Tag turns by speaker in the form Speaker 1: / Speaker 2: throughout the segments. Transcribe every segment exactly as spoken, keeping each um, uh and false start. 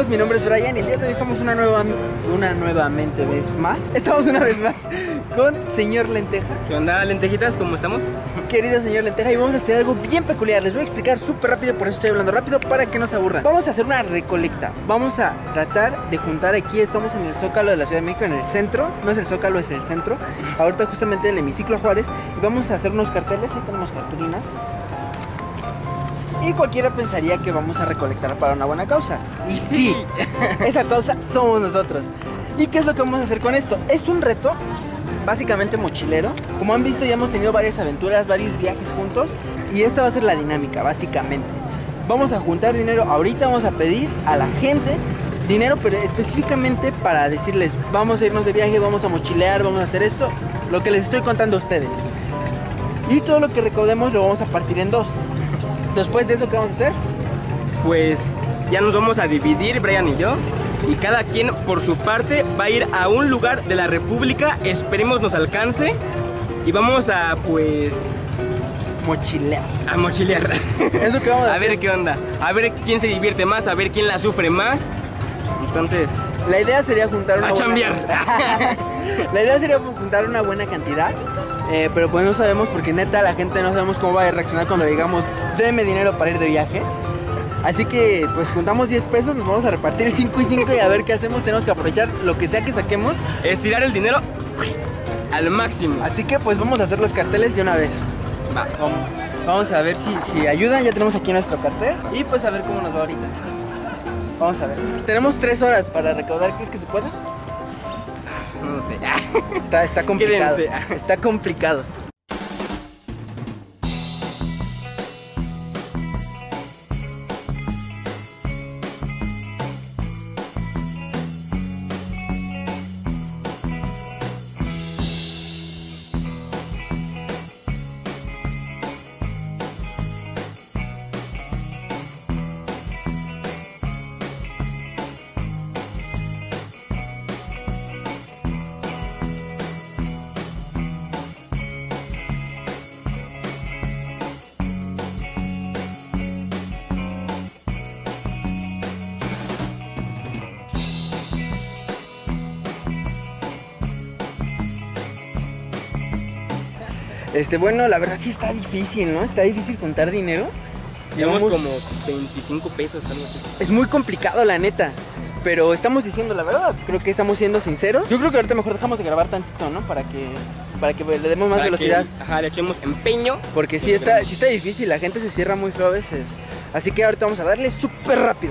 Speaker 1: mi nombre es Brian y el día de hoy estamos una nueva, una nuevamente vez más. Estamos una vez más con señor Lenteja.
Speaker 2: ¿Qué onda, lentejitas? ¿Cómo estamos?
Speaker 1: Querido señor Lenteja, y vamos a hacer algo bien peculiar. Les voy a explicar súper rápido, por eso estoy hablando rápido, para que no se aburran. Vamos a hacer una recolecta. Vamos a tratar de juntar aquí, estamos en el Zócalo de la Ciudad de México, en el centro. No es el Zócalo, es el centro. Ahorita justamente en el hemiciclo Juárez. Y vamos a hacer unos carteles, ahí tenemos cartulinas. Y cualquiera pensaría que vamos a recolectar para una buena causa. Y sí, esa causa somos nosotros. ¿Y qué es lo que vamos a hacer con esto? Es un reto básicamente mochilero. Como han visto, ya hemos tenido varias aventuras, varios viajes juntos. Y esta va a ser la dinámica, básicamente. Vamos a juntar dinero. Ahorita vamos a pedir a la gente dinero, pero específicamente para decirles: vamos a irnos de viaje, vamos a mochilear, vamos a hacer esto. Lo que les estoy contando a ustedes. Y todo lo que recaudemos lo vamos a partir en dos. Después de eso, ¿qué vamos a hacer?
Speaker 2: Pues ya nos vamos a dividir, Brian y yo. Y cada quien por su parte va a ir a un lugar de la República. Esperemos nos alcance. Y vamos a, pues...
Speaker 1: mochilear.
Speaker 2: A mochilear.
Speaker 1: Es lo que vamos a,
Speaker 2: a
Speaker 1: hacer.
Speaker 2: A ver qué onda. A ver quién se divierte más, a ver quién la sufre más. Entonces...
Speaker 1: la idea sería juntar una
Speaker 2: a
Speaker 1: buena...
Speaker 2: chambear.
Speaker 1: La idea sería juntar una buena cantidad. Eh, pero pues no sabemos, porque neta la gente no sabemos cómo va a reaccionar cuando digamos: déme dinero para ir de viaje. Así que pues juntamos diez pesos, nos vamos a repartir cinco y cinco y a ver qué hacemos. Tenemos que aprovechar lo que sea que saquemos.
Speaker 2: Estirar el dinero al máximo.
Speaker 1: Así que pues vamos a hacer los carteles de una vez. Va, vamos, vamos a ver si, si ayudan. Ya tenemos aquí nuestro cartel. Y pues a ver cómo nos va ahorita. Vamos a ver. Tenemos tres horas para recaudar. ¿Crees que se pueda?
Speaker 2: No sé.
Speaker 1: Está, está complicado.
Speaker 2: Quédense.
Speaker 1: Está complicado. Este, bueno, la verdad sí está difícil, ¿no? Está difícil juntar dinero.
Speaker 2: Llevamos
Speaker 1: Llevamos
Speaker 2: como veinticinco pesos, algo así.
Speaker 1: Es muy complicado, la neta. Pero estamos diciendo la verdad. Creo que estamos siendo sinceros. Yo creo que ahorita mejor dejamos de grabar tantito, ¿no? Para que, para que le demos más
Speaker 2: Para
Speaker 1: velocidad.
Speaker 2: Que, ajá, le echemos empeño.
Speaker 1: Porque sí está, sí está difícil, la gente se cierra muy feo a veces. Así que ahorita vamos a darle súper rápido.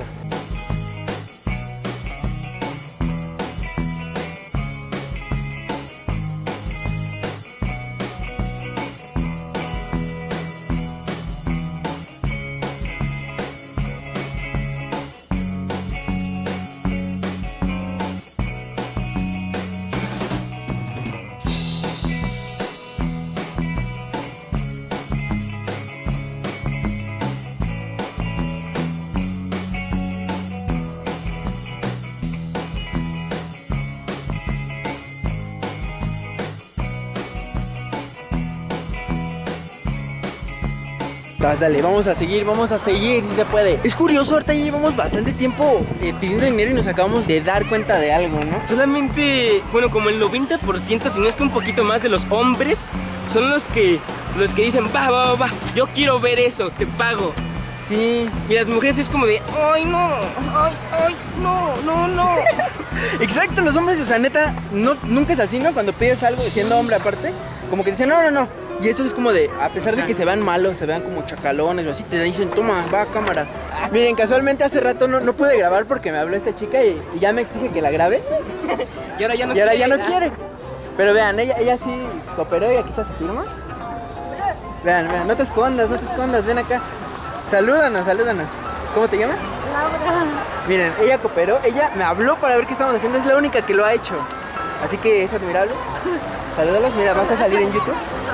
Speaker 1: Vas, dale, vamos a seguir, vamos a seguir, si se puede. Es curioso, ahorita ya llevamos bastante tiempo eh, pidiendo dinero y nos acabamos de dar cuenta de algo, ¿no?
Speaker 2: Solamente, bueno, como el noventa por ciento, si no es que un poquito más, de los hombres son los que, los que dicen: va, va, va, va, yo quiero ver eso, te pago.
Speaker 1: Sí.
Speaker 2: Y las mujeres es como de: ay, no, ay, ay, no, no, no.
Speaker 1: Exacto, los hombres, o sea, neta, no, nunca es así, ¿no? Cuando pides algo siendo hombre aparte, como que dicen: no, no, no. Y estos es como de, a pesar de que se vean malos, se vean como chacalones o así, te dicen: toma, va a cámara. Miren, casualmente hace rato no, no pude grabar porque me habló esta chica y, y ya me exige que la grabe.
Speaker 2: Y ahora ya no
Speaker 1: y ahora
Speaker 2: quiere.
Speaker 1: ya no quiere. Pero vean, ella, ella sí cooperó y aquí está su firma. Vean, vean, no te escondas, no te escondas, ven acá. Salúdanos, salúdanos. ¿Cómo te llamas?
Speaker 3: Laura.
Speaker 1: Miren, ella cooperó, ella me habló para ver qué estamos haciendo, es la única que lo ha hecho. Así que es admirable. Salúdalos, mira, vas a salir en YouTube.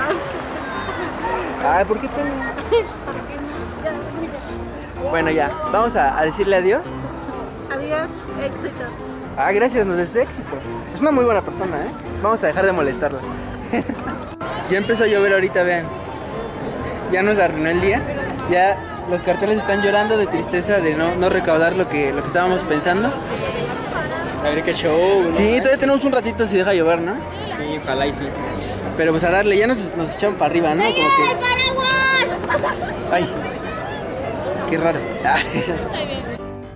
Speaker 1: Ay, ¿por qué están...? Bueno, ya, vamos a, a decirle adiós.
Speaker 3: Adiós, éxito.
Speaker 1: Ah, gracias, nos desea éxito. Es una muy buena persona, ¿eh? Vamos a dejar de molestarla. Ya empezó a llover ahorita, vean. Ya nos arruinó el día. Ya los carteles están llorando de tristeza de no, no recaudar lo que, lo que estábamos pensando.
Speaker 2: A ver qué show. ¿No?
Speaker 1: Sí, todavía tenemos un ratito si deja llover, ¿no?
Speaker 2: Sí, ojalá y sí.
Speaker 1: Pero pues a darle, ya nos, nos echaron para arriba, ¿no? Como que... Ay, qué raro.
Speaker 4: Muy bien.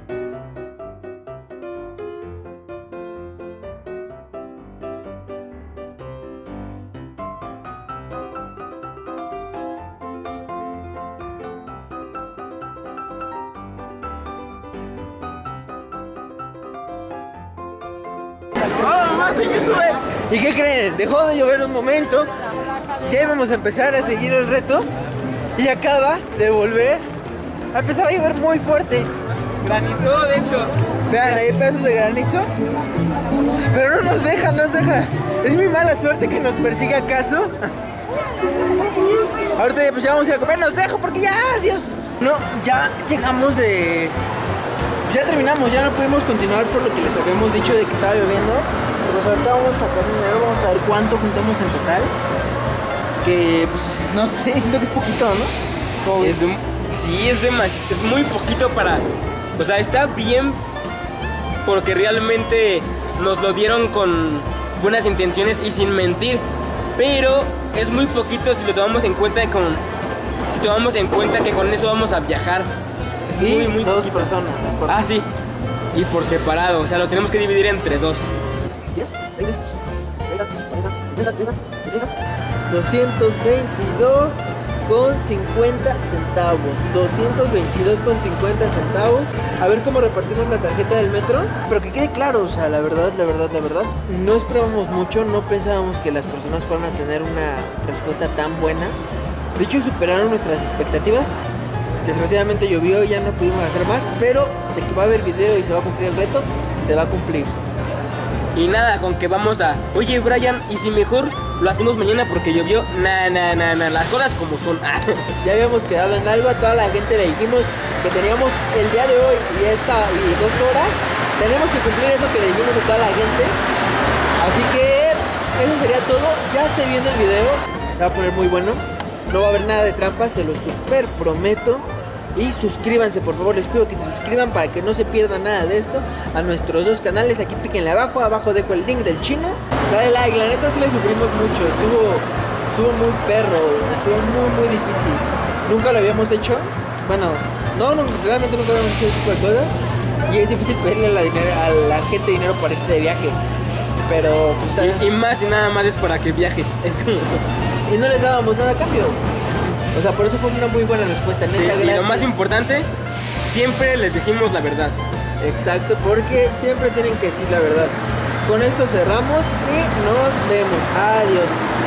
Speaker 1: ¡Oh, más en YouTube! ¿Y qué creen? Dejó de llover un momento. Ya íbamos a empezar a seguir el reto. Y acaba de volver a empezar a llover muy fuerte.
Speaker 2: Granizó, de hecho.
Speaker 1: Vean, hay pedazos de granizo. Pero no nos deja, no nos deja. Es mi mala suerte que nos persiga acaso. Ahorita pues ya vamos a ir a comer, nos dejo porque ya, adiós. No, ya llegamos de... Ya terminamos, ya no pudimos continuar por lo que les habíamos dicho de que estaba lloviendo. Pues ahorita vamos a sacar dinero, vamos a ver cuánto juntamos en total. Que pues no sé, siento que es poquito, ¿no? Como
Speaker 2: Es un- sí, es demasiado, es muy poquito para... O sea, está bien porque realmente nos lo dieron con buenas intenciones y sin mentir. Pero es muy poquito si lo tomamos en cuenta con... Si tomamos en cuenta que con eso vamos a viajar. Es
Speaker 1: y
Speaker 2: muy, muy
Speaker 1: dos
Speaker 2: poquito.
Speaker 1: personas, ¿de acuerdo?
Speaker 2: Ah, sí. Y por separado, o sea, lo tenemos que dividir entre dos.
Speaker 1: diez, veinte, treinta, cuarenta, cincuenta, sesenta, doscientos veintidós con cincuenta centavos. doscientos veintidós con cincuenta centavos. A ver cómo repartimos la tarjeta del metro. Pero que quede claro, o sea, la verdad, la verdad, la verdad, no esperábamos mucho, no pensábamos que las personas fueran a tener una respuesta tan buena. De hecho, superaron nuestras expectativas. Desgraciadamente llovió y ya no pudimos hacer más, pero de que va a haber video y se va a cumplir el reto, se va a cumplir.
Speaker 2: Y nada, con que vamos a... Oye, Brian, ¿y si mejor lo hacemos mañana porque llovió? Nah, nah, nah, nah, las cosas como son.
Speaker 1: Ya habíamos quedado en algo, a toda la gente le dijimos que teníamos el día de hoy y esta y dos horas. Tenemos que cumplir eso que le dijimos a toda la gente. Así que eso sería todo. Ya esté viendo el video, se va a poner muy bueno. No va a haber nada de trampas, se lo super prometo. Y suscríbanse, por favor, les pido que se suscriban para que no se pierdan nada de esto. A nuestros dos canales, aquí píquenle abajo, abajo dejo el link del chino. Dale like, la neta sí le sufrimos mucho, estuvo, estuvo muy perro, estuvo muy muy difícil. Nunca lo habíamos hecho, bueno, no, no realmente nunca habíamos hecho ese tipo de cosas. Y es difícil pedirle a la, dinero, a la gente dinero para irte de viaje. Pero pues está bien.
Speaker 2: Y, y más y nada más es para que viajes. Es como...
Speaker 1: Y no les dábamos nada a cambio. O sea, por eso fue una muy buena respuesta.
Speaker 2: Sí,
Speaker 1: neta,
Speaker 2: y lo
Speaker 1: gracias.
Speaker 2: más importante, siempre les dijimos la verdad.
Speaker 1: Exacto, porque siempre tienen que decir la verdad. Con esto cerramos y nos vemos. Adiós.